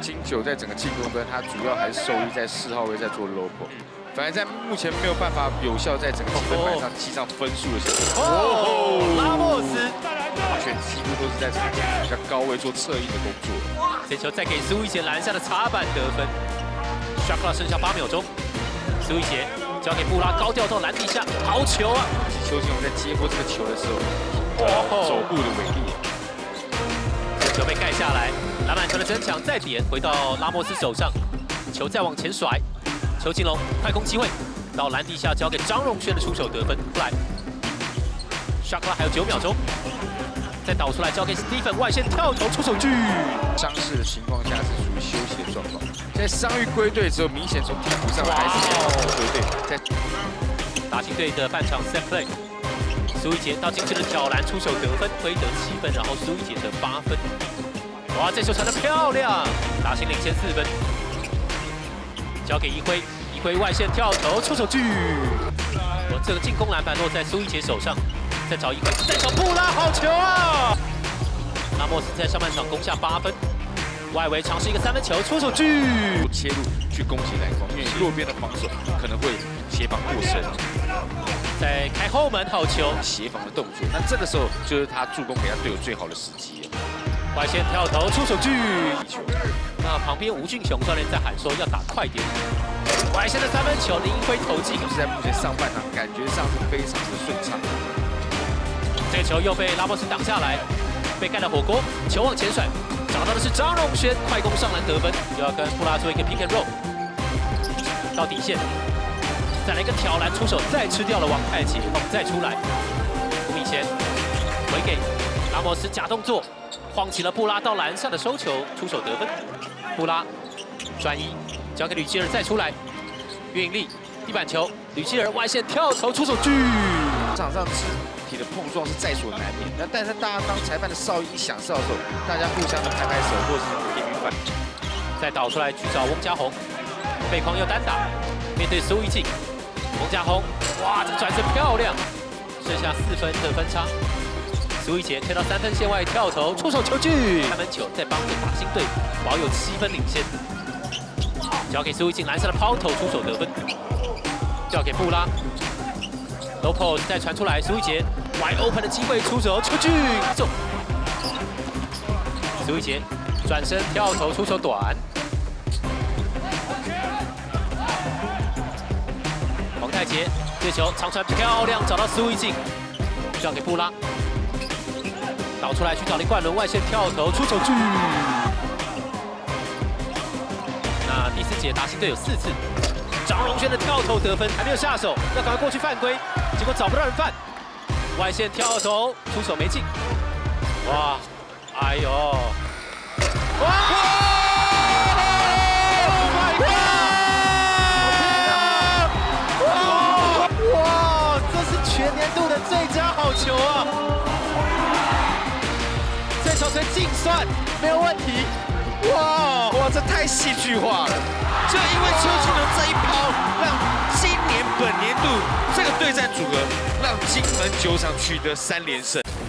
金九在整个进攻端，他主要还是受益在4号位在做 low ball， 反而在目前没有办法有效在整个积分板上记上分数的时候， 拉莫斯完全几乎都是在场比较高位做侧翼的工作。 这球再给苏一杰拦下的插板得分 ，shot clock 剩下8秒钟，苏一杰交给布拉高调到篮底下，好球啊！ 邱金龙在接过这个球的时候，手部的伟力。 球被盖下来，篮板球的争抢再点回到拉莫斯手上，球再往前甩，邱金龙快攻机会，到篮底下交给张荣轩的出手得分 ，fly，shot clock 还有9秒钟，再倒出来交给 Stephen 外线跳投出手距， 伤势的情况下是属于休息的状况，在伤愈归队之后，明显从替补上还是回队，在达兴队的半场 set play。 苏一杰到禁区的挑篮出手得分，挥得7分，然后苏一杰得8分。哇，这球传得漂亮，达兴领先4分。交给一辉，一辉外线跳投出手距。我这个进攻篮板落在苏一杰手上，再找一辉，再找布拉，好球啊！拉莫斯在上半场攻下8分，外围尝试一个3分球出手距， 切入去攻击篮筐，因为弱边的防守可能会协防过深。 再开后门，好球！ 协防的动作，那这个时候就是他助攻给他队友最好的时机了。 外线跳投出手距，那旁边吴俊雄教练在喊说要打快点。外线的3分球，林辉投进， 是在目前上半场感觉上是非常的顺畅。 这球又被拉莫斯挡下来，被盖了火锅，球往前甩，找到的是张荣轩，快攻上篮得分，又要跟布拉做一个 pick and roll， 到底线。 再来一个挑篮出手，再吃掉了王太杰，再出来5米前回给拉莫斯假动作，晃起了布拉到篮下的收球，出手得分。布拉转移交给吕基尔，再出来运力地板球，吕基尔外线跳投出手距。 场上肢体的碰撞是在所难免，但是大家当裁判的哨音响哨的时候，大家互相的拍拍手或者是给予反应。 再倒出来去找翁家宏，背筐要单打，面对苏一静。 翁家宏，哇，这转身漂亮，剩下4分的分差。苏一杰推到3分线外跳投出手球距，3分球再帮助达兴队保有7分领先。交给苏一静篮下的抛投出手得分，交给布拉 ，low post 再传出来，苏一杰 wide open 的机会出手球距中。苏一杰转身跳投出手短。 太杰这球长传漂亮，找到苏一静，交给布拉，倒出来去找林冠伦外线跳投出手距。那第4节达兴队有4次，张荣轩的跳投得分还没有下手，要赶快过去犯规，结果找不到人犯，外线跳投出手没进，哇，哎呦，哇！ 全年度的最佳好球啊！这球可以净算，没有问题。 哇，这太戏剧化了！就因为邱金龙这一抛，让今年本年度这个对战组合，让金门酒厂取得3连胜。